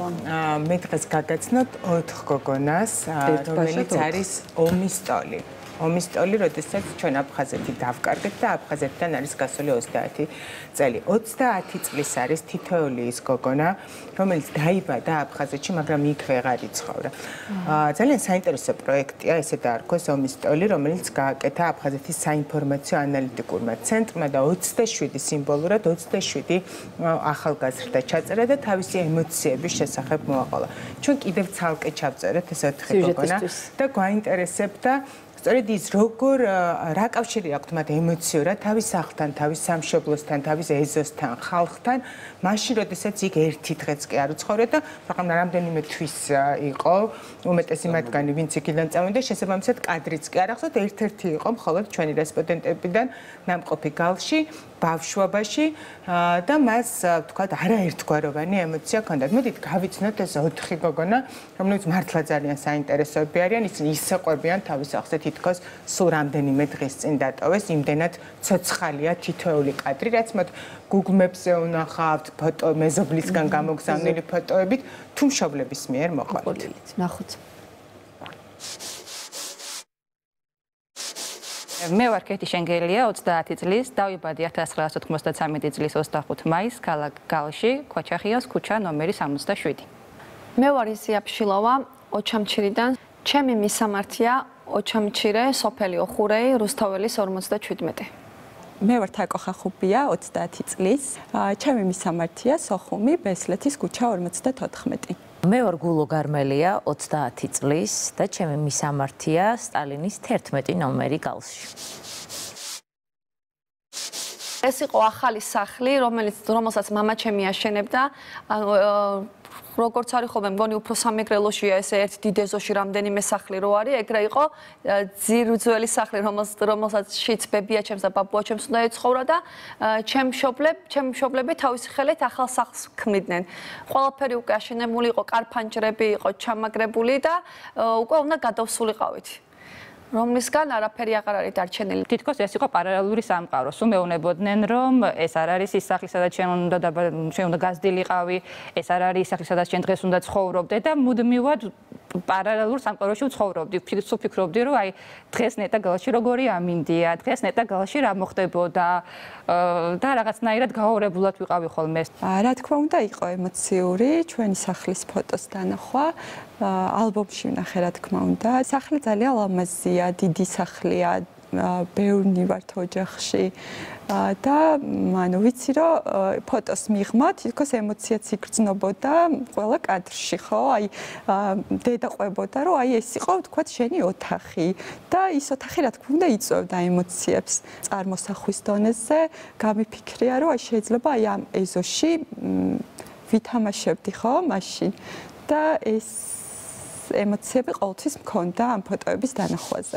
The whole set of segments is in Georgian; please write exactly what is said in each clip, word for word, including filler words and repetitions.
მე დღეს გაგაცნობთ ოთხ გოგონას, რომელიც არის ომის ტოლი. ომის ტოლი, როდესაც ჩვენ აფხაზეთი დავკარგეთ და აფხაზეთთან არის გასული ოცდაათი წელი. ოცდაათი წლის არის თითოეული ის გოგონა, რომელიც დაიბადა აფხაზეთში, მაგრამ იქ ვეღარ იცხოვრა. ძალიან საინტერესო პროექტია, ესე დაარქვეს ომის ტოლი, რომელიც გააკეთა აფხაზეთის საინფორმაციო ანალიტიკურმა ცენტრმა და ოცდაშვიდი სიმბოლურად ოცდაშვიდი ახალგაზრდა ჩაწერა და თავისი ემოციების შესახებ მოაყოლა. ჩვენ კიდევ ცალკე ჩავწერეთ ეს ოთხი გოგონა და გვაინტერესებდა სწორედ ის როგორ რა კავშირი აქვთ მათ ემოციურად თავის სახლთან, თავის სამშობლოსთან, თავის ეზოსთან, ხალხთან, მაშინ როდესაც იქ ერთი დღეც კი არ უცხოვრეთ და მაგრამ რამდენიმე თვის იყო, უმეტესი მათგანი ვინც იქიდან წავიდა, შესაბამისად კადრიც კი არ ახსოვთ, ერთ-ერთი იყო მხოლოდ ჩვენი რესპონდენტებიდან ნამყოფი გალში, ბავშვობაში და მას თქვათ არაერთგვაროვანი ემოცია ჰქონდათ. მოდით გავიცნოთ ეს ოთხი გოგონა, რომლებიც მართლა ძალიან საინტერესოები არიან, ისინი ისეყვებიან თავის სახლზე თითქოს სულ რამდენიმე დღის წინ დატოვეს, იმდენად ცოცხალია თითოეული კადრი, რაც მათ Google Maps-ზე უნახავთ, ფოტო მეზობლისგან გამოგზავნილი ფოტოებით, თუ მშობლების მიერ მოყვანილი. ნახოთ. მე ვარ კეთი შენგელია, ოცდაათი წლის, დავიბადი ათას ცხრაასი ოთხმოცდაცამეტი წლის ოცდახუთი მაისს, ქალაქ გალში, ქუჩახიას, ქუჩა ნომერი სამოცდაშვიდი. მე ვარ იზია ფშილოვა, ოჩამჩირიდან. ჩემი მისამართია ოჩამჩირე, სოფელი ოხურეი, რუსთაველის ორმოცდაჩვიდმეტი. მე ვარ თაკო ხახუბია, ოცდაათი წლის. ჩემი მისამართია სოხუმი, ბესლეთის ქუჩა ორმოცდათოთხმეტი. მე ვარ გულო გარმელია, ოცდაათი წლის და ჩემი მისამართია სტალინის თერთმეტი ნომერი გალში. ეს იყო ახალი სახლი, რომელიც რომელსაც მამა ჩემი აშენებდა. როგორც არის ხოლმე მგონი უფრო სამეგრელოშია ესე ერთ დიდ ეზოში რამდენიმე სახლი რო არის, ეგრე იყო ძირძველი სახლი, რომელსაც შიც ბებია ჩემს და ბაბუა ჩემს უნდა ეცხოვრა და ჩემ მშობლებ, ჩემ მშობლები თავისი ხელით ახალ სახლს ქმნიდნენ. ყველაფერი უკვე აშენებული იყო, კარფანჯრები იყო ჩამაგრებული და უკვე უნდა გადავსულიყავით. რომლისგან არაფერი აღარ არის დარჩენილი. თითქოს ეს იყო პარალელური სამყარო. სულ მეუბნებოდნენ, რომ ეს არ არის ის სახლი, სადაც ჩვენ უნდა ჩვენ უნდა გაზრდილიყავი, ეს არ არის ის სახლი, სადაც ჩვენ დღეს უნდა ცხოვრობდე და მუდმივად პარალელურ სამყაროში ვცხოვრობდი. სულ ფიქრობდი, რომ აი დღეს ნეტა გალში როგორი ამინდია, დღეს ნეტა გალში რა მოხდებოდა და რაღაცნაირად გაორებულად ვიყავი ხოლმე. რა თქმა უნდა, იყო ემოციური ჩვენი სახლის ფოტოს დანახვა. ალბომში ვნახე, რა თქმა უნდა. სახლი ძალიან ლამაზია, დიდი სახლია, ბევრნი ვართ ოჯახში და ანუ ვიცი რომ ფოტოს მიღმა თითქოს ემოციაც იგრძნობოდა ყველა კადრში, ხო? აი დედა ყვებოდა რომ აი ეს იყო თქვა შენი ოთახი და ის ოთახი რა თქმა უნდა იწვევდა ემოციებს. წარმოსახვის დონეზე გამიფიქრია რომ აი შეიძლება აი ამ ეზოში ვითამაშებდი, ხო, მაშინ და ეს ემოციები ყოველთვის მქონდა ამ ფოტოების დანახვაზე.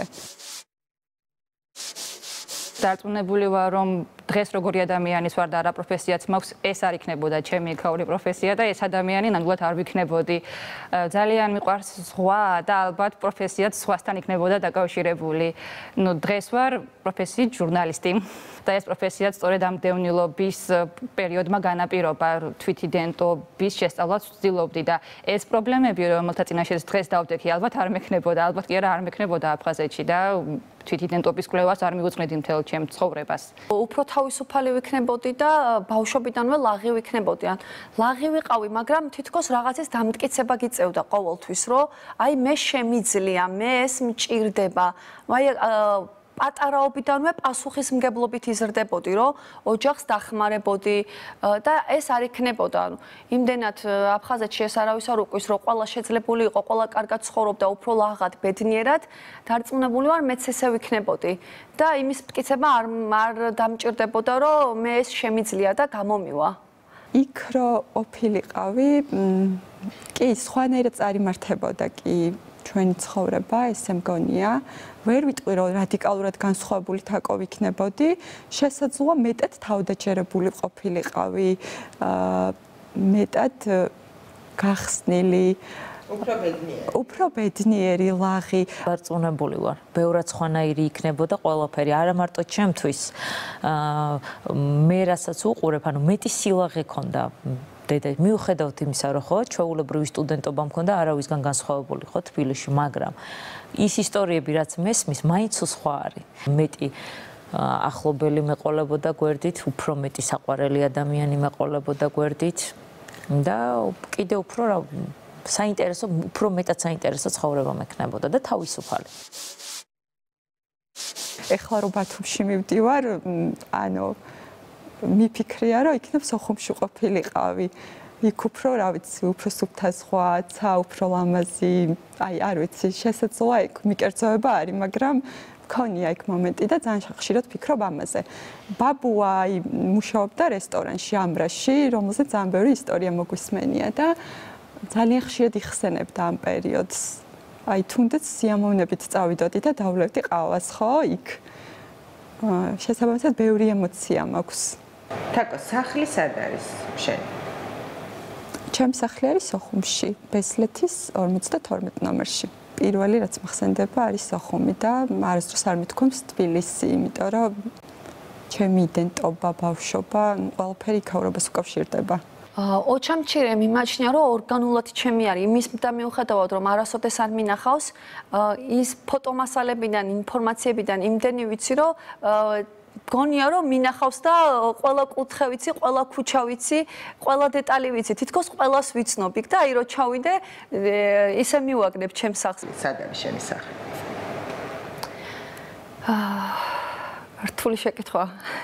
დარწმუნებული ვარ, რომ დღეს როგორი ადამიანის ვარ და რა პროფესიაც მაქვს, ეს არ იქნებოდა ჩემი იქაური პროფესია და ეს ადამიანი ნამდვილად არ ვიქნებოდი. ძალიან მიყვარს ზღვა და ალბათ პროფესიაც ზღვასთან იქნებოდა დაკავშირებული. ნუ დღეს ვარ პროფესიით ჟურნალისტი და ეს პროფესიაც სწორედ ამ დევნილობის პერიოდმა განაპირობა, თვითიდენტობის შესწავლას ვცდილობდი და ეს პრობლემები, რომელთა წინაშეც დღეს დავდექი, ალბათ არ მექნებოდა, ალბათ კი არა არ მექნებოდა აფხაზეთში და თვითიდენტობის კვლევას არ მივუძღნედი მთელ ჩემ ცხოვრებას. უფრო თავისუფალი ვიქნებოდი და ბავშვობიდანვე ლაღი ვიქნებოდი. ან ლაღი ვიყავი, მაგრამ თითქოს რაღაცის დამტკიცება გიწევდა ყოველთვის, რომ აი მე შემიძლია, მე ეს მჭირდება. აი პატარაობიდანვე პასუხისმგებლობით იზრდებოდი, რომ ოჯახს დახმარებოდი და ეს არ იქნებოდა. ანუ იმდენად აფხაზეთში ეს არავის არ უკვის, რომ ყველა შეძლებული იყო, ყველა კარგად ცხოვრობდა, უფრო ლაღად, ბედნიერად, დარწმუნებული ვარ, მეც ესე ვიქნებოდი. და იმის მტკიცება არ არ დამჭირდებოდა, რომ მე ეს შემიძლია და გამომივა. იქ რო ოფილიყავი, კი, სხვანაირად წარიმართებოდა კი ჩვენი ცხოვრება, ესე მგონია. ვერ ვიტყვი რომ რადიკალურად განსხვავებული თაკო ვიქნებოდი, შესაძლოა მეტად თავდაჯერებული ყოფილიყავი, მეტად გახსნილი, უფრო ბედნიერი. უფრო ბედნიერი, ლაღი. დარწმუნებული ვარ, ბევრად სხვანაირი იქნებოდა ყველაფერი, არა მარტო ჩემთვის. მე რასაც უყურებ, ანუ მეტი სილაღე ქონდა დედა მიუხედავთ იმისა, რომ ხო, ჩვეულებრივი სტუდენტობა მქონდა, არავისგან განსხვავებული ხო თბილისში, მაგრამ ის ისტორიები, რაც მესმის, მაინც სხვა არის. მეტი ახლობელი მეყოლებოდა გვერდით, უფრო მეტი საყვარელი ადამიანი მეყოლებოდა გვერდით და კიდე უფრო რა საინტერესო, უფრო მეტად საინტერესო ცხოვრება მექნებოდა და თავისუფალი. ეხლა რომ ბათუმში მივდივარ, ანუ მიფიქრია, რომ იქნებ სოხუმში ყოფილიყავი. იქ უფრო, რა ვიცი, უფრო სუფთა ზღვა, ცა უფრო ლამაზი, აი, არ ვიცი, შესაძლოა იქ მიკერძოება არის, მაგრამ მქონია იქ მომენტი და ძალიან ხშირად ფიქრობ ამაზე. ბაბუა აი მუშაობდა რესტორანში ამრაში, რომელზეც ძალიან ბევრი ისტორია მოგვისმენია და ძალიან ხშირად იხსენებდა ამ პერიოდს. აი თუნდაც სიამოვნებით წავიდოდი და დავლევდი ყავას, ხო, იქ. შესაბამისად ბევრი ემოცია მაქვს. თაკო, სახლი სად არის შენი? ჩემი სახლი არის სოხუმში, ბესლეთის ორმოცდათორმეტ ნომერში. პირველი რაც მახსენდება არის სოხუმი და არასდროს არ მithქვამს თბილისი, იმიტომ რომ ჩემი იდენტობა, ბავშვობა, ყველაფერი იქაურობას უკავშირდება. ოჩამჩირე მიმაჩნია, რომ ორგანულად ჩემი არის. იმის და მიუხედავად, რომ არასოდეს არ მინახავს, ის ფოტომასალებიდან, ინფორმაციებიდან იმდენი ვიცი, რომ გონია რომ მინახავს და ყველა კუთხე ვიცი, ყველა ქუჩა ვიცი, ყველა დეტალი ვიცი, თითქოს ყველას ვიცნობ იქ და აი რომ ჩავიდე, ისე მივაგნებ ჩემს სახლს. სად არის შენი სახლი? აა რთული შეკითხვა.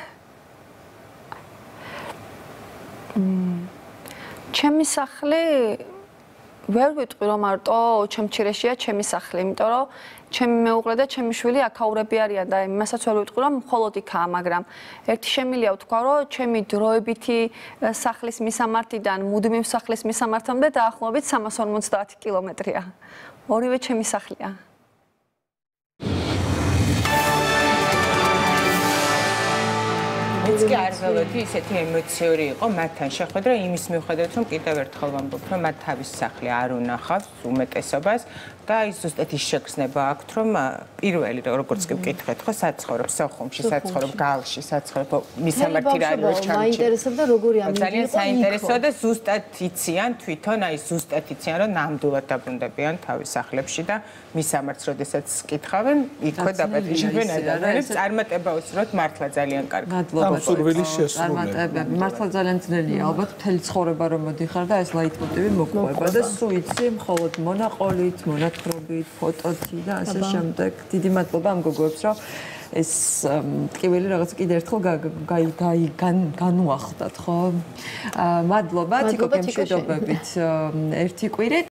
ჩემი სახლი ვერ ვიტყვი რომ მარტო ოჩამჩირეშია ჩემი სახლი, იმიტომ რომ ჩემი მეუღლე და ჩემი შვილი აქაურები არიან და იმასაც ვერ ვიტყვი რომ მხოლოდ იქაა, მაგრამ ერთი შემილია ვთქვა რომ ჩემი დროებითი სახლის მისამართიდან მუდმივ სახლის მისამართამდე დაახლოებით სამას ორმოცდაათი კილომეტრია. ორივე ჩემი სახლია. მეც კი არ ველოდი ისეთი ემოციური იყო მათთან შეხვედრა იმის მიუხედავად რომ კიდევ ერთხელ ვამბობ რომ მათ თავის სახლი არ უნახავს უმეტესობას და ის ზუსტად ის შეგრძნება აქვთ რომ პირველი როგორც კი ვკითხეთ ხო საცხოვრებ სოხუმში საცხოვრებ გალში საცხოვრებ მისამართი რა არის ჩამჩი მაინტერესებდა როგორი ამიგი ძალიან საინტერესოა და ზუსტად იციან თვითონ აი ზუსტად იციან რომ ნამდვილად დაბრუნდებიან თავის სახლებში და მისამართს როდესაც კითხავენ იქვე დაპატიჟებენ ადამიანებს წარმატება უსურვოთ მართლა ძალიან კარგი სურვილის შესრულება. მართლა ძალიან ძნელია, ალბათ მთელი ცხოვრება რომ მოდიხარ და ეს ლაიტმოტივი მოგყვება და სულ იცი მხოლოდ მონაყოლით, მონათხრობით, ფოტოთი და ასე შემდეგ. დიდი მადლობა ამ გოგოებს, რომ ეს ტკივილი რაღაც კიდე ერთხელ განუახლდათ, ხო? მადლობა თიკო გემშვიდობებით ერთი კვირით.